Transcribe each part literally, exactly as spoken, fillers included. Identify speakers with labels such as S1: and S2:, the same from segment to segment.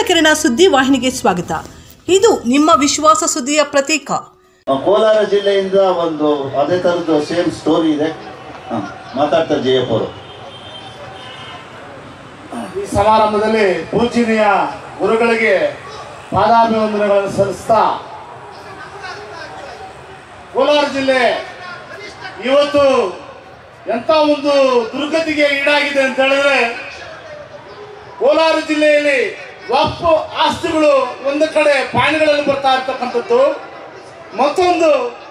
S1: ಮೂಡಲಕೆರೆನ ಸುದ್ದಿ ವಾಹಿನಿಗೆ ಸ್ವಾಗತ. ಇದು ನಿಮ್ಮ ವಿಶ್ವಾಸ ಸುದ್ದಿಯ ಪ್ರತೀಕ.
S2: ಕೋಲಾರ ಜಿಲ್ಲೆಯಿಂದ ಒಂದು ಅದೇ ತರದ್ದು ಸೇಮ್ ಸ್ಟೋರಿ ಇದೆ. ಮಾತಾಡ್ತಾರೆ ಜಯಪ್ಪ ಅವರು.
S3: ಈ ಸಮಾರಂಭದಲ್ಲಿ ಪೂಜನೀಯ ಗುರುಗಳಿಗೆ ಪಾದಾಭಿವಂದನೆಗಳನ್ನು ಸಲ್ಲಿಸ್ತಾ, ಕೋಲಾರ ಜಿಲ್ಲೆ ಇವತ್ತು ಎಂಥ ಒಂದು ದುರ್ಗತಿಗೆ ಈಡಾಗಿದೆ ಅಂತ ಹೇಳಿದ್ರೆ, ಕೋಲಾರ ಜಿಲ್ಲೆಯಲ್ಲಿ ವಕ್ಫ್ ಆಸ್ತಿಗಳು ಒಂದು ಕಡೆ ಪಾಣಿಗಳಲ್ಲಿ ಬರ್ತಾ ಇರ್ತಕ್ಕಂಥದ್ದು, ಮತ್ತೊಂದು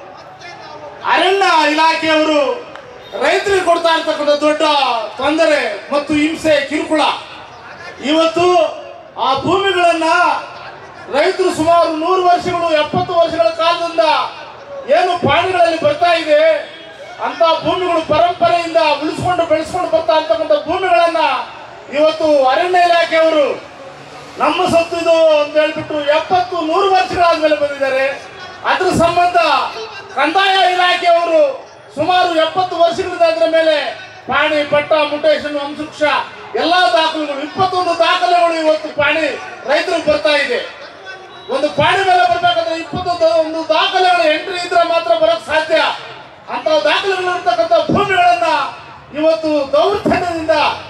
S3: ಅರಣ್ಯ ಇಲಾಖೆಯವರು ರೈತರಿಗೆ ಕೊಡ್ತಾ ಇರ್ತಕ್ಕಂಥ ದೊಡ್ಡ ತೊಂದರೆ ಮತ್ತು ಹಿಂಸೆ ಕಿರುಕುಳ. ಇವತ್ತು ಆ ಭೂಮಿಗಳನ್ನ ರೈತರು ಸುಮಾರು ನೂರು ವರ್ಷಗಳು ಎಪ್ಪತ್ತು ವರ್ಷಗಳ ಕಾಲದಿಂದ ಏನು ಪಾಣಿಗಳಲ್ಲಿ ಬರ್ತಾ ಇದೆ ಅಂತ ಭೂಮಿಗಳು ಪರಂಪರೆಯಿಂದ ಉಳಿಸ್ಕೊಂಡು ಬೆಳೆಸ್ಕೊಂಡು ಬರ್ತಾ ಇರ್ತಕ್ಕಂಥ ಭೂಮಿಗಳನ್ನ ಇವತ್ತು ಅರಣ್ಯ ಇಲಾಖೆಯವರು ನಮ್ಮ ಸೊತ್ತು ಇದು ಅಂತ ಹೇಳ್ಬಿಟ್ಟು ಎಪ್ಪತ್ತು ನೂರು ವರ್ಷಗಳಾದ್ಮೇಲೆ ಬಂದಿದ್ದಾರೆ. ಅದ್ರ ಸಂಬಂಧ ಕಂದಾಯ ಇಲಾಖೆಯವರು ಸುಮಾರು ಎಪ್ಪತ್ತು ವರ್ಷಗಳಿಂದ ಅದರ ಮೇಲೆ ಪಾಣಿ, ಪಟ್ಟ, ಮುಟೇಶನ್, ವಂಶವೃಕ್ಷ ಎಲ್ಲಾ ದಾಖಲೆಗಳು ಇಪ್ಪತ್ತೊಂದು ದಾಖಲೆಗಳು ಇವತ್ತು ಪಾಣಿ ರೈತರಿಗೆ ಬರ್ತಾ ಇದೆ. ಒಂದು ಪಾಣಿ ಮೇಲೆ ಬರ್ಬೇಕಂದ್ರೆ ಇಪ್ಪತ್ತೊಂದು ಒಂದು ದಾಖಲೆಗಳು ಎಂಟ್ರಿ ಇದ್ರೆ ಮಾತ್ರ ಬರೋಕ್ ಸಾಧ್ಯ. ಅಂತ ದಾಖಲೆಗಳು ಇರ್ತಕ್ಕಂಥ ಭೂಮಿಗಳನ್ನ ಇವತ್ತು ದೌರ್ಜನ್ಯದಿಂದ,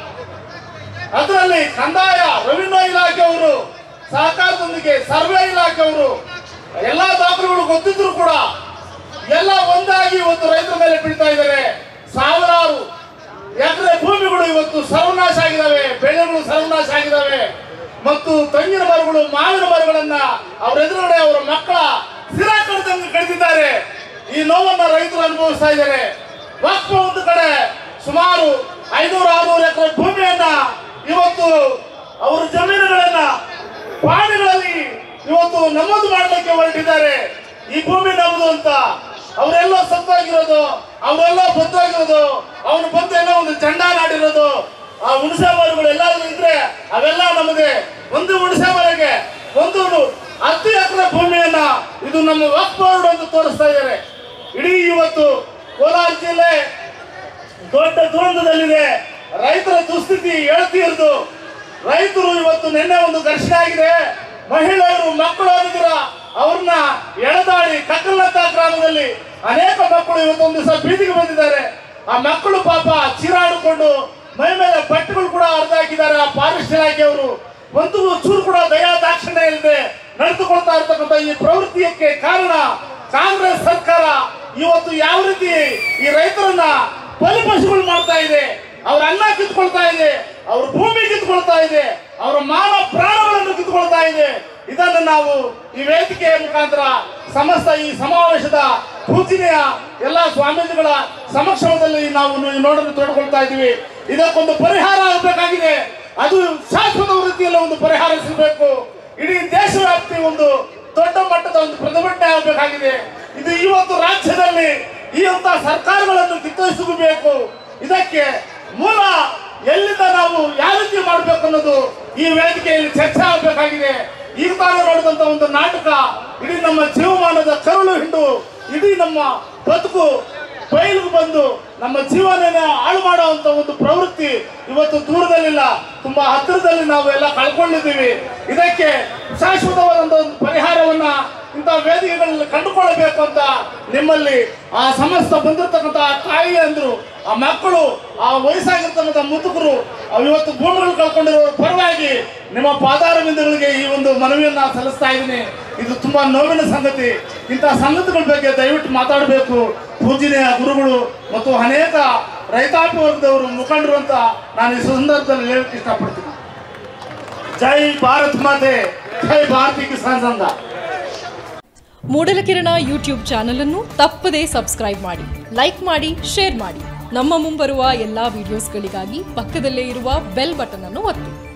S3: ಅದರಲ್ಲಿ ಕಂದಾಯ ರೆವಿನ್ಯೂ ಇಲಾಖೆಯವರು ಸಹಕಾರದೊಂದಿಗೆ ಸರ್ವೆ ಇಲಾಖೆಯವರು ಎಲ್ಲಾ ದಾಖಲೆಗಳು ಗೊತ್ತಿದ್ರು ಕೂಡ ಎಲ್ಲ ಒಂದಾಗಿ ಇವತ್ತು ರೈತರ ಮೇಲೆ ಬೀಳ್ತಾ ಇದ್ದಾರೆ. ಸಾವಿರಾರು ಎಕರೆ ಭೂಮಿಗಳು ಇವತ್ತು ಸರ್ವನಾಶ ಆಗಿದ್ದಾವೆ, ಬೆಳೆಗಳು ಸರ್ವನಾಶ ಆಗಿದ್ದಾವೆ. ಮತ್ತು ತೆಂಗಿನ ಮರಗಳು, ಮಾವಿನ ಮರಗಳನ್ನ ಅವ್ರ ಎದುರುಗಡೆ ಅವರ ಮಕ್ಕಳ ಸಿರಾ ಕಡಿದಂಗೆ ಕಡಿದಿದ್ದಾರೆ. ಈ ನೋವನ್ನ ರೈತರು ಅನುಭವಿಸ್ತಾ ಇದ್ದಾರೆ. ವಕ್ಫ್ ಒಂದು ಕಡೆ ಸುಮಾರು ಐನೂರು ಆರ್ನೂರು ಎಕರೆ ಭೂಮಿಯನ್ನ ಇವತ್ತು ಅವರ ಜಮೀನುಗಳನ್ನ ಪಾಣಿಗಳಲ್ಲಿ ಇವತ್ತು ನಮೂದು ಮಾಡಲಿಕ್ಕೆ ಹೊರಟಿದ್ದಾರೆ. ಈ ಭೂಮಿ ನಮ್ಮದು ಅಂತ. ಅವರೆಲ್ಲ ಸತ್ತಾಗಿರೋದು, ಅವರೆಲ್ಲ ಬದ್ದಾಗಿರೋದು, ಅವನು ಬಂದು ಎಲ್ಲ ಒಂದು ಚಂಡ ನಾಡಿರೋದು, ಆ ಹುಣಸೆ ಮರಗಳು ಎಲ್ಲಾದ್ರೂ ಇದ್ರೆ ಅವೆಲ್ಲ ನಮ್ಮದೇ. ಒಂದು ಹುಣಸೆ ಮರಗೆ ಒಂದು ಹತ್ತು ಎಕರೆ ಭೂಮಿಯನ್ನ ಇದು ನಮ್ಮ ವಕ್ಫ್ ಬೋರ್ಡ್ ಅಂತ ತೋರಿಸ್ತಾ ಇದ್ದಾರೆ. ಇಡೀ ಇವತ್ತು ಕೋಲಾರ ಜಿಲ್ಲೆ ದೊಡ್ಡ ದುರಂತದಲ್ಲಿದೆ. ರೈತರ ದುಸ್ಥಿತಿ ಹೇಳ್ತೀರ್ದು. ರೈತರು ಇವತ್ತು ನಿನ್ನೆ ಒಂದು ಘರ್ಷಣೆ ಆಗಿದೆ. ಮಹಿಳೆಯರು, ಮಕ್ಕಳು ಆಗಿದ್ರ ಅವ್ರನ್ನ ಎಳೆದಾಡಿ ಕಕ್ಕಲತ್ತ ಗ್ರಾಮದಲ್ಲಿ ಅನೇಕ ಮಕ್ಕಳು ಇವತ್ತೊಂದು ದಿವಸ ಬೀದಿಗೆ ಬಂದಿದ್ದಾರೆ. ಆ ಮಕ್ಕಳು ಪಾಪ ಚೀರಾಡಿಕೊಂಡು ಮೈ ಮೇಲೆ ಬಟ್ಟೆಗಳು ಕೂಡ ಅರ್ಧ ಹಾಕಿದ್ದಾರೆ. ಆ ಫಾರೆಸ್ಟ್ ಇಲಾಖೆಯವರು ಒಂದು ಚೂರು ಕೂಡ ದಯಾ ದಾಕ್ಷಿಣ್ಯ ಇಲ್ಲದೆ ನಡೆದುಕೊಳ್ತಾ ಇರ್ತಕ್ಕಂಥ ಈ ಪ್ರವೃತ್ತಿಯಕ್ಕೆ ಕಾರಣ ಕಾಂಗ್ರೆಸ್ ಸರ್ಕಾರ. ಇವತ್ತು ಯಾವ ರೀತಿ ಈ ರೈತರನ್ನ ಬಲಿಪಶುಗಳು ಮಾಡ್ತಾ ಇದೆ, ಅವ್ರ ಅನ್ನ ಕಿತ್ಕೊಳ್ತಾ ಇದೆ, ಅವ್ರ ಭೂಮಿ ಕಿತ್ಕೊಳ್ತಾ ಇದೆ, ಅವರ ಮಾನ ಪ್ರಾಣಗಳನ್ನು ಕಿತ್ಕೊಳ್ತಾ ಇದೆ. ಇದನ್ನು ನಾವು ಈ ವೇದಿಕೆಯ ಮುಖಾಂತರ ಸಮಸ್ತ ಈ ಸಮಾವೇಶದ ಪೂಜನೀಯ ಎಲ್ಲ ಸ್ವಾಮೀಜಿಗಳ ಸಮಕ್ಷಮದಲ್ಲಿ ನಾವು ನೋಡಲು ತೊಡಕೊಳ್ತಾ ಇದ್ದೀವಿ. ಇದಕ್ಕೊಂದು ಪರಿಹಾರ ಆಗಬೇಕಾಗಿದೆ. ಅದು ಶಾಶ್ವತ ವೃತ್ತಿಯಲ್ಲಿ ಒಂದು ಪರಿಹಾರ ಸಿಗಬೇಕು. ಇಡೀ ದೇಶವ್ಯಾಪ್ತಿ ಒಂದು ದೊಡ್ಡ ಮಟ್ಟದ ಒಂದು ಪ್ರತಿಭಟನೆ ಆಗಬೇಕಾಗಿದೆ. ಇದು ಇವತ್ತು ರಾಜ್ಯದಲ್ಲಿ ಈ ಅಂತ ಸರ್ಕಾರಗಳನ್ನು ಕಿತ್ತೊಯ್ಸಬೇಕು. ಇದಕ್ಕೆ ಮೂಲ ಎಲ್ಲಿಂದ ನಾವು ಯಾವ ರೀತಿ ಮಾಡಬೇಕು ಅನ್ನೋದು ಈ ವೇದಿಕೆಯಲ್ಲಿ ಚರ್ಚೆ ಆಗಬೇಕಾಗಿದೆ. ಈಗ ತಾನೇ ನೋಡಿದಂತ ಒಂದು ನಾಟಕ ಇಡೀ ನಮ್ಮ ಜೀವಮಾನದ ಕರುಳು ಹಿಂಡು, ಇಡೀ ನಮ್ಮ ಬದುಕು ಬಯಲಿಗೆ ಬಂದು ನಮ್ಮ ಜೀವನ ಹಾಳು ಮಾಡುವಂತ ಒಂದು ಪ್ರವೃತ್ತಿ ಇವತ್ತು ದೂರದಲ್ಲಿಲ್ಲ, ತುಂಬಾ ಹತ್ತಿರದಲ್ಲಿ ನಾವು ಎಲ್ಲ ಕಳ್ಕೊಂಡಿದ್ದೀವಿ. ಇದಕ್ಕೆ ಶಾಶ್ವತವಾದಂತ ಒಂದು ಪರಿಹಾರವನ್ನ ಇಂಥ ವೇದಿಕೆಗಳಲ್ಲಿ ಕಂಡುಕೊಳ್ಳಬೇಕು ಅಂತ ನಿಮ್ಮಲ್ಲಿ ಆ ಸಮಸ್ತ ಬಂದಿರತಕ್ಕಂಥ ತಾಯಿ ಅಂದ್ರು, ಆ ಮಕ್ಕಳು, ಆ ವಯಸ್ಸಾಗಿರ್ತಕ್ಕಂಥ ಮುದುಕರು ಇವತ್ತು ಭೂಮಿಗಳು ಕಳ್ಕೊಂಡಿರೋ ಪರವಾಗಿ ನಿಮ್ಮ ಪಾದಾರವಿಂದಗಳಿಗೆ ಈ ಒಂದು ಮನವಿಯನ್ನ ಸಲ್ಲಿಸ್ತಾ ಇದ್ದೀನಿ. ಇದು ತುಂಬಾ ನೋವಿನ ಸಂಗತಿ. ಇಂತಹ ಸಂಗತಿಗಳ ಬಗ್ಗೆ ದಯವಿಟ್ಟು ಮಾತಾಡಬೇಕು ಪೂಜನೀಯ ಗುರುಗಳು ಮತ್ತು ಅನೇಕ ರೈತಾಪಿ ವರ್ಗದವರು ಮುಖಂಡರು ಅಂತ ನಾನು ಈ ಸಂದರ್ಭದಲ್ಲಿ ಹೇಳಕ್ಕೆ ಇಷ್ಟಪಡ್ತೀನಿ. ಜೈ ಭಾರತ್ ಮಾತೆ, ಜೈ ಭಾರತೀಯ ಕಿಸಾನ್ ಸಂಘ.
S4: ಮೂಡಲಕೆರೆನ ಯೂಟ್ಯೂಬ್ ಚಾನಲ್ ಅನ್ನು ತಪ್ಪದೇ ಸಬ್ಸ್ಕ್ರೈಬ್ ಮಾಡಿ, ಲೈಕ್ ಮಾಡಿ, ಶೇರ್ ಮಾಡಿ. ನಮ್ಮ ಮುಂಬರುವ ಎಲ್ಲಾ ವಿಡಿಯೋಸ್ಗಳಿಗಾಗಿ ಪಕ್ಕದಲ್ಲೇ ಇರುವ ಬೆಲ್ ಬಟನ್ ಅನ್ನು ಒತ್ತಿ.